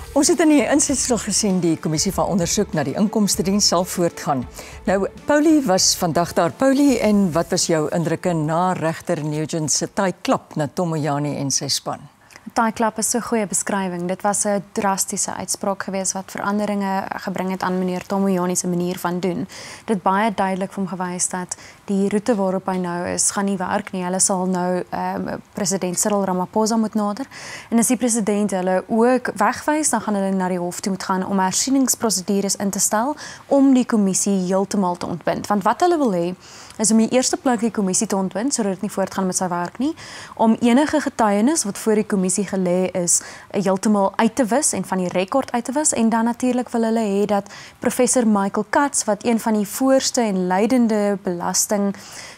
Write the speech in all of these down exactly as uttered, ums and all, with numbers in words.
Ons het in die insetsel gesien die kommissie van ondersoek na die inkomstediens sal voortgaan. Nou, Paulie was vandag daar. Paulie, en wat was jou indrukke na regter Nugent se taai klap na Tom Moyane en sy span? Taai klap is so 'n goeie beskrywing. Dit was 'n drastiese uitspraak geweest wat veranderinge gebring het aan meneer Tom Moyane se manier van doen. Dit het baie duidelik vir hom gewys dat die roete waarop hy nou is, gaan nie werk nie. Hulle sal nou um, president Cyril Ramaphosa moet nader. En as die president hulle ook wegwys, dan gaan hulle na die hof toe moet gaan om hersieningsprosedures in te stel om die kommissie heeltemal te ontbind. Want wat hulle wil hê is om die eerste plek die kommissie te ontbind sodat dit nie voortgaan met sy werk nie, om enige getuienis wat voor die kommissie gelê is heeltemal uit te wis en van die rekord uit te wis, en dan natuurlik wil hulle hê dat professor Michael Katz, wat een van die voorste en leidende belasting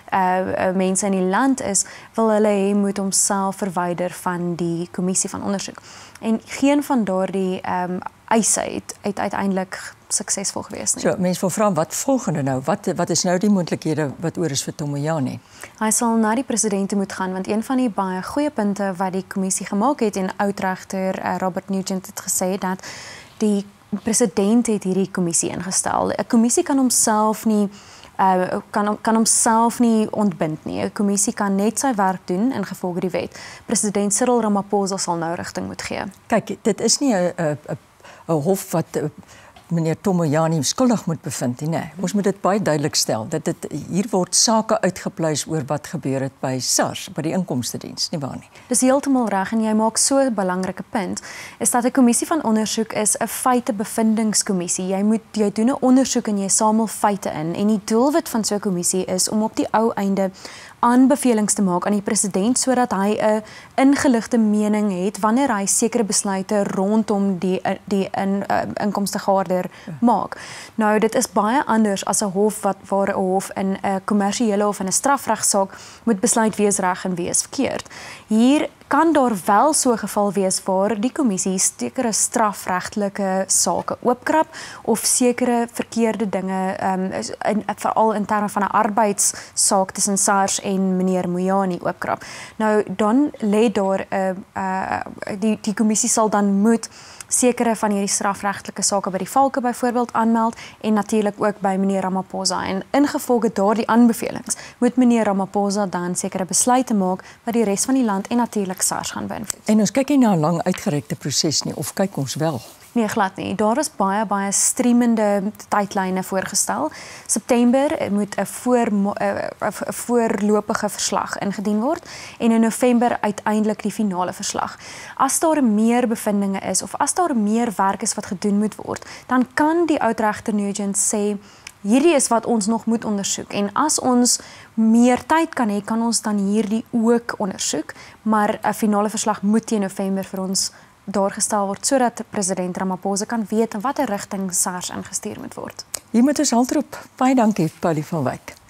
uh, mense in die land is, wil hulle hê moet homself verwyder van die kommissie van ondersoek. En geen van daardie um, eise het, het uiteindelik suksesvol gewees nie. So, mense wil vra, wat volgende nou? Wat, wat is nou die moontlikhede wat oor is vir Tom Moyane? Hy sal na die president moet gaan, want een van die baie goeie punte wat die kommissie gemaak het, en oudregter uh, Robert Nugent het gesê dat die president het hierdie kommissie ingestel. 'n Kommissie kan homself nie Uh, kan, kan homself nie ontbind nie. 'n Kommissie kan net sy werk doen in gevolge die wet. President Cyril Ramaphosa sal nou rigting moet gee. Kyk, dit is nie 'n hof wat uh, meneer Tom Moyane skuldig moet bevind nie. Nee. Ons moet dit baie duidelik stel dat dit hier word sake uitgepleis oor wat gebeur het by SARS, by die inkomstediens, nie waar nie. Dis heeltemal reg, en jy maak so 'n belangrike punt, is dat 'n kommissie van ondersoek is 'n feitebevindingskommissie. Jy moet jy doen 'n ondersoek en jy samel feite in, en die doelwit van so 'n kommissie is om op die ou einde aanbevelings te maak aan die president sodat hy 'n ingeligte mening het wanneer hy sekere besluite rondom die die in uh, inkomstegaarder maak. Nou, dit is baie anders as 'n hof wat waar 'n hof in 'n kommersiële of in 'n strafregsaak moet besluit wees reg en wees verkeerd. Hier kan daar wel so 'n geval wees waar die kommissie sekere strafregtelike sake oopkrap of sekere verkeerde dinge um, in, veral in terme van 'n arbeidssaak tussen SARS en meneer Moyane oopkrap. Nou, dan lê daar 'n uh, uh, die die kommissie sal dan moet sekere van hierdie strafregtelike sake by die valke byvoorbeeld aanmeld, en natuurlik ook by meneer Ramaphosa, en ingevolge daardie aanbevelings moet meneer Ramaphosa dan sekere besluite maak wat die res van die land en natuurlik SARS gaan beïnvloed. En ons kyk nie na 'n lang uitgerekte proses nie, of kyk ons wel? Nee, glad nie. Daar is baie baie streamende tydlyne voorgestel. September moet 'n voor 'n voorlopige verslag ingedien word, en in November uiteindelik die finale verslag. As daar meer bevindinge is of as daar meer werk is wat gedoen moet word, dan kan die oudregter Nugent sê hierdie is wat ons nog moet ondersoek, en as ons meer tyd kan hê, kan ons dan hierdie ook ondersoek, maar 'n finale verslag moet teen November vir ons daargestel word sodat president Ramaphosa kan weet in watter rigting SARS ingestuur moet word. Hier moet ons haltroep. Baie dankie, Paulie van Wyk.